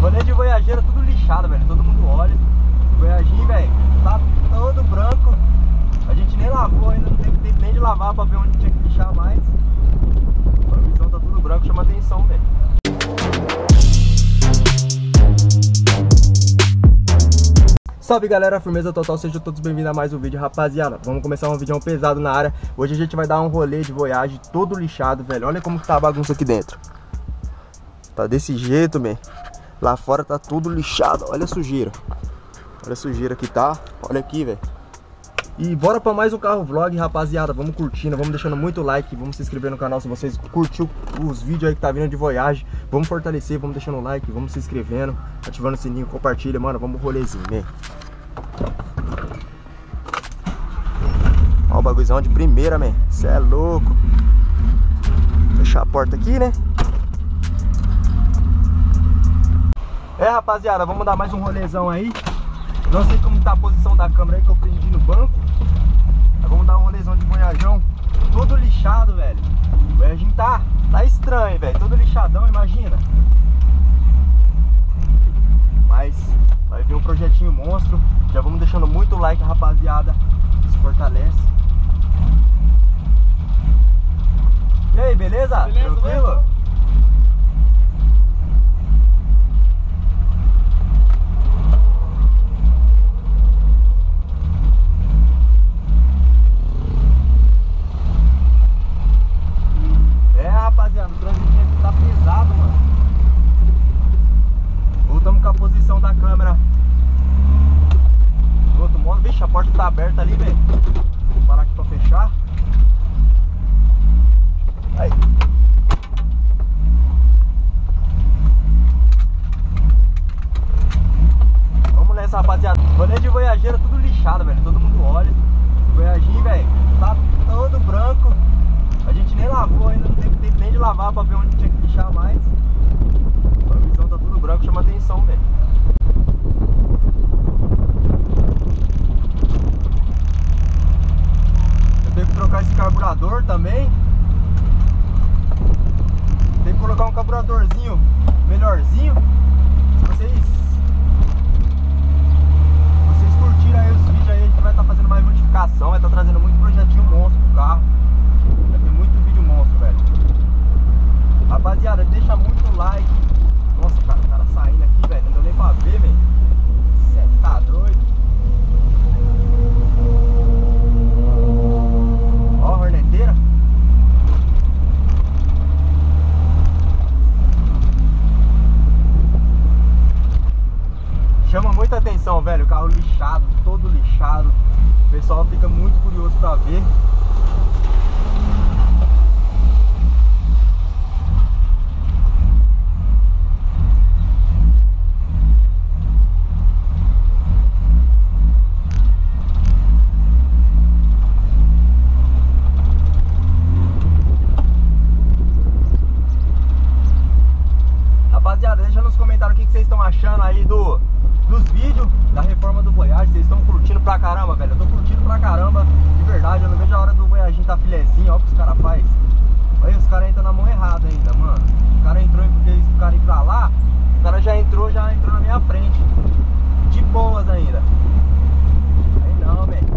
Rolê de Voyageira tudo lixado, velho. Todo mundo olha. O Voyaginho, velho, tá todo branco. A gente nem lavou ainda, não teve tempo nem de lavar pra ver onde tinha que lixar mais. A visão tá tudo branco, chama atenção, velho. Salve galera, firmeza total, sejam todos bem-vindos a mais um vídeo, rapaziada. Vamos começar um vídeo pesado na área. Hoje a gente vai dar um rolê de Voyage todo lixado, velho. Olha como que tá a bagunça aqui dentro. Tá desse jeito, man. Lá fora tá tudo lixado, olha a sujeira. Olha a sujeira que tá, olha aqui, velho. E bora pra mais um carro vlog, rapaziada. Vamos curtindo, vamos deixando muito like, vamos se inscrever no canal se vocês curtiu os vídeos aí que tá vindo de Voyage. Vamos fortalecer, vamos deixando o like, vamos se inscrevendo, ativando o sininho, compartilha, mano. Vamos rolezinho, né? Ó o bagulhozão de primeira, man. Cê é louco. Fechar a porta aqui, né? É, rapaziada, vamos dar mais um rolezão aí. Não sei como tá a posição da câmera aí que eu prendi no banco. Mas vamos dar um rolezão de Voyajão. Todo lixado, velho. O Voyaginho tá estranho, velho. Todo lixadão, imagina. Mas vai vir um projetinho monstro. Já vamos deixando muito like, rapaziada. Se fortalece. E aí, beleza? Tranquilo? Beleza. Rapaziada, o trânsito aqui tá pesado, mano. Voltamos com a posição da câmera do outro modo. Vixe, a porta tá aberta ali, velho. Vou parar aqui pra fechar. Aí. Vamos nessa, rapaziada. Rolê de Voyageira tudo lixado, velho. Todo mundo olha. O Voyaginho, velho, tá todo branco. A gente nem lavou ainda, não teve tempo nem de lavar pra ver onde tinha que lixar mais. A visão tá tudo branco, chama atenção, velho. Eu tenho que trocar esse carburador também. Tem que colocar um carburadorzinho melhorzinho. Se vocês curtirem aí os vídeos aí, a gente vai estar fazendo mais modificação, vai estar trazendo muito projetinho monstro pro carro. Vai ter muito vídeo monstro, velho. Rapaziada, deixa muito like. Nossa, cara, o cara saindo aqui, velho. Não deu nem pra ver, velho. Cê tá doido. Ó a horneteira. Chama muita atenção, velho. O carro lixado, todo lixado. O pessoal fica muito curioso pra ver. Rapaziada, deixa nos comentários o que vocês estão achando aí dos vídeos da reforma do Voyage. Vocês estão curtindo pra caramba, velho. Eu tô curtindo pra caramba, de verdade. Eu não vejo a hora do Voyaginho tá filezinho. Olha o que os caras fazem. Olha, os caras entram na mão errada ainda, mano. O cara entrou porque eles ficaram ir pra lá. O cara já entrou na minha frente. De boas ainda. Aí não, velho.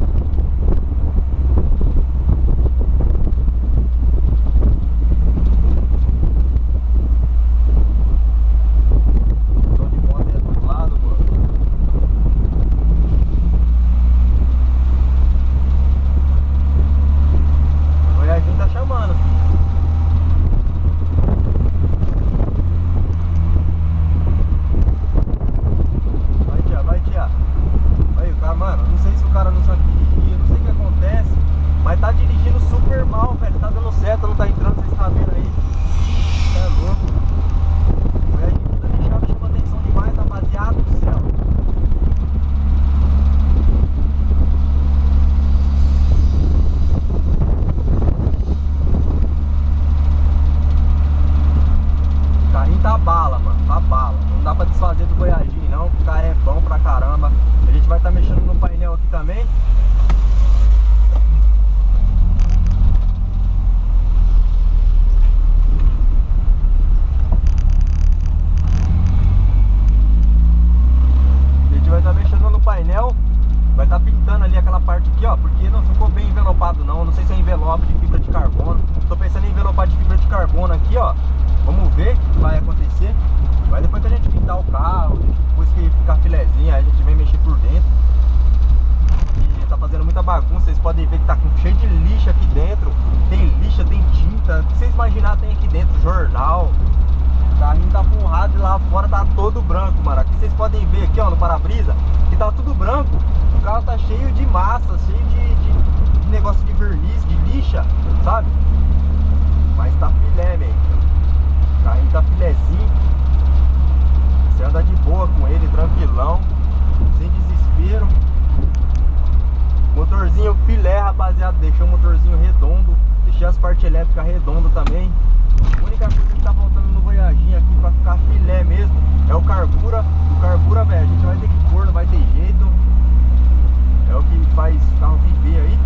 todo branco, mano. Aqui vocês podem ver aqui, ó, no para-brisa, que tá tudo branco. O carro tá cheio de massa, cheio de negócio de verniz, de lixa, sabe? Mas tá filé, man. O carrinho tá filézinho. Você anda de boa com ele, tranquilão, sem desespero. Motorzinho filé, rapaziada. Deixei o motorzinho redondo. Deixei as partes elétricas redondas também. A única coisa que tá faltando no Voyaginho aqui pra ficar filé mesmo é o carbura. O carbura, velho, a gente vai ter que pôr, não vai ter jeito. É o que faz o carro viver aí.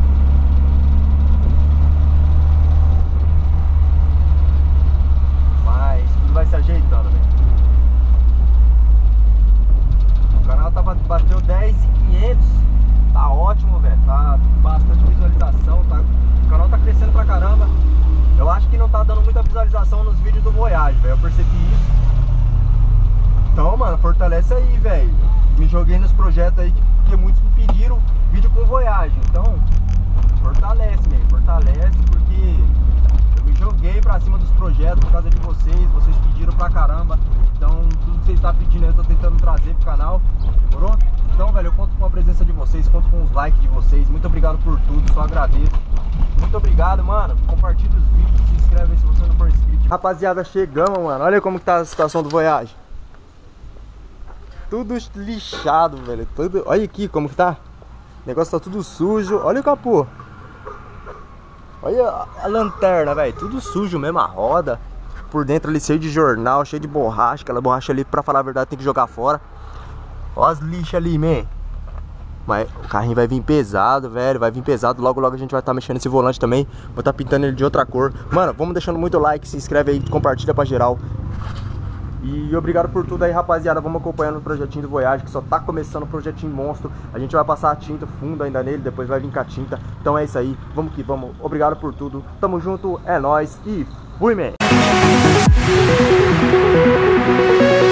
Mas tudo vai se ajeitando, velho. O canal bateu 10.500. Tá ótimo, velho. Tá bastante visualização. O canal tá crescendo pra caramba. Eu acho que não tá dando muita visualização nos vídeos do Voyage, velho. Eu percebi isso. Então, mano, fortalece aí, velho. Me joguei nos projetos aí que muitos me pediram vídeo com Voyage. Então, fortalece, velho. Fortalece porque eu me joguei pra cima dos projetos por causa de vocês. Vocês pediram pra caramba. Então, tudo que vocês estão pedindo eu tô tentando trazer pro canal. Demorou? Então, velho, eu conto com a presença de vocês, conto com os likes de vocês. Muito obrigado por tudo, só agradeço. Muito obrigado, mano. Compartilha os vídeos, se inscreve aí se você não for inscrito. Rapaziada, chegamos, mano. Olha como que tá a situação do Voyage. Tudo lixado, velho. Olha aqui como que tá. O negócio tá tudo sujo. Olha o capô. Olha a lanterna, velho. Tudo sujo mesmo, a roda. Por dentro ali cheio de jornal, cheio de borracha. Aquela borracha ali, pra falar a verdade, tem que jogar fora. Olha as lixas ali, man. Mas o carrinho vai vir pesado, velho. Vai vir pesado. Logo, logo a gente vai estar mexendo nesse volante também. Vou estar pintando ele de outra cor. Mano, vamos deixando muito like. Se inscreve aí, compartilha pra geral. E obrigado por tudo aí, rapaziada. Vamos acompanhando o projetinho do Voyage, que só tá começando o projetinho monstro. A gente vai passar a tinta fundo ainda nele. Depois vai vir com a tinta. Então é isso aí. Vamos que vamos. Obrigado por tudo. Tamo junto. É nóis. E fui, man.